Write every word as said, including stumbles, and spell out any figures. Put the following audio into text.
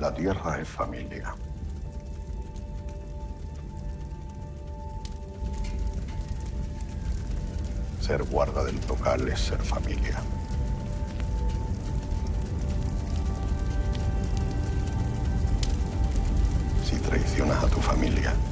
La tierra es familia. Ser guarda del local es ser familia. Si traicionas a tu familia,